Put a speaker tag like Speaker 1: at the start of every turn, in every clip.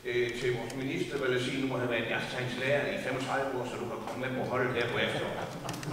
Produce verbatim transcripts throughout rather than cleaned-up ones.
Speaker 1: øh, til vores minister, vil jeg sige, nu må have været jagttegnslærer i femogtredive år, så du kan komme med på holdet her på efteråret.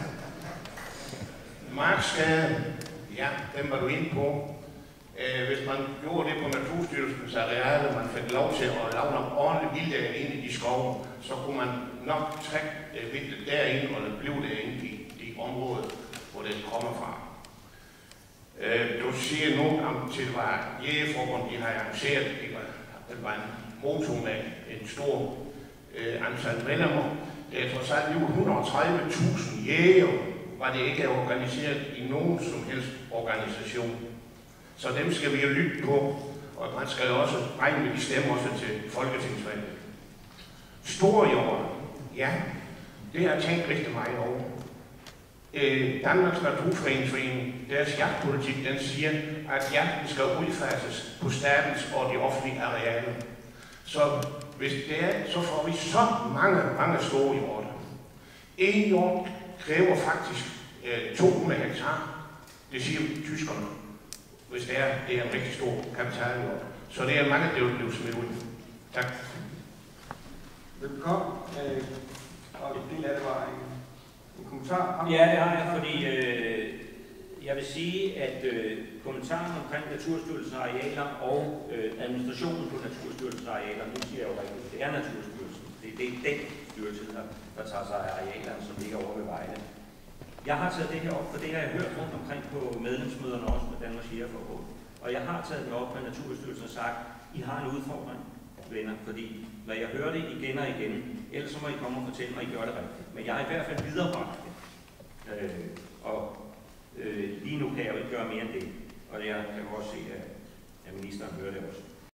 Speaker 1: Markskade, ja, den var du inde på. Øh, hvis man gjorde det på Naturstyrelsens arealer, man fik lov til at lave nogle ordentlige vildtæger ind i de skove, så kunne man nok trække øh, vildtet derind og blive derinde i de områder, hvor det kommer fra. Øh, du siger nu, om til det var Jægerforbund, de har arrangeret, det var, det var en motor med en stor øh, antal medlemmer. Det er trods alt et hundrede og tredive tusind jæger, var det ikke organiseret i nogen som helst organisation. Så dem skal vi jo lytte på, og man skal jo også regne med de stemmer også til folketingsvalget. Store jord, ja, det har jeg tænkt rigtig meget over. Øh, Danmarks Naturfredningsforening, deres jagtpolitik, den siger, at jagten skal udfases på statens og de offentlige arealer. Så hvis det er, så får vi så mange, mange store jorder. En jord kræver faktisk øh, to hundrede hektar. Det siger tyskerne, hvis det er, det er en rigtig stor kapitaljord. Så det er mange, der vil blive smidt ud. Tak.
Speaker 2: Velkommen. Øh, og en del af det var en, en kommentar.
Speaker 3: Ja, det har jeg, fordi øh, jeg vil sige, at øh, kommentaren omkring Naturstyrelsens arealer og øh, administrationen på Naturstyrelsens arealer, nu siger jeg jo rigtigt, det er Naturstyrelsen. Det, det er den styrelse, der, der tager sig af arealerne, som ligger over ved vejene. Jeg har taget det her op, for det har jeg hørt rundt omkring på medlemsmøderne også med Danmarks Jægerforbund. Og jeg har taget det op med Naturstyrelsen og sagt, I har en udfordring, venner, fordi når jeg hører det igen og igen, ellers så må I komme og fortælle mig, at I gør det rigtigt. Men jeg har i hvert fald viderebragt det. Øh, og øh, lige nu kan jeg jo ikke gøre mere end det. Og jeg kan også se, at, at ministeren hører det også.